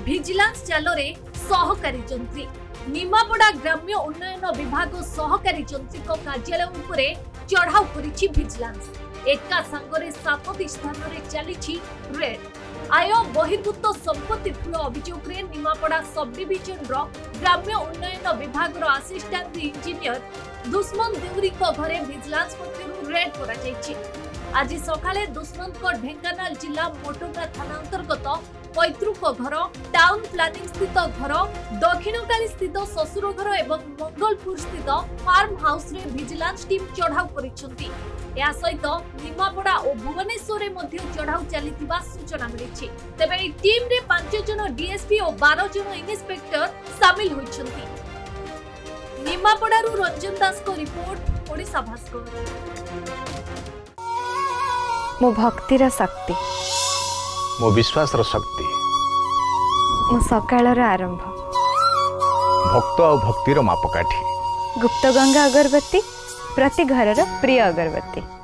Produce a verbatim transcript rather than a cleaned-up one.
Vigilance जालरे सहकारी जंत्री निमापड़ा ग्राम्य उन्नयन विभाग सहकारी जंत्री कार्यालय उपरे चढ़ाऊ करिछि भिजिलांस। एका संगरे सातटी स्थान रे चलिछि रेड। आय बहिर्भूत संपत्ति ठूल अभियोग रे निमापड़ा सब डिविजन रो ग्राम्य उन्नयन विभाग रो असिस्टेंट इंजीनियर दुश्मन देउरी को घरे भिजिलांस पक्षरु रेड करा जायछि। आज सकाळे दुश्मन को ढेंकानाल जिला मोटोगा थाना अंतर्गत पैतृक घर, टाउन प्लानिंग स्थित घर, दक्षिणकाली स्थित ससुर घर एवं मंगलपुर स्थित फार्म हाउस रे भिजिलांस टीम चढ़ाऊ करिसेंती। या सहित निमापड़ा और भुवनेश्वर मध्य चढ़ाऊ चलीथिबा सूचना मिलिछि। तेबे एई टीम रे पांच जन डीएसपी और बारह जन इंस्पेक्टर शामिल होइछंती। निमापड़ारू रंजन दास को रिपोर्ट, ओडिशा भास्कर। मो भक्तिर शक्ति, मो विश्वास रो शक्ति, मो सकाळर आरंभ, भक्त और भक्तिर मापकाठी, गुप्त गंगा अगरबत्ती, प्रति घरर प्रिय अगरबत्ती।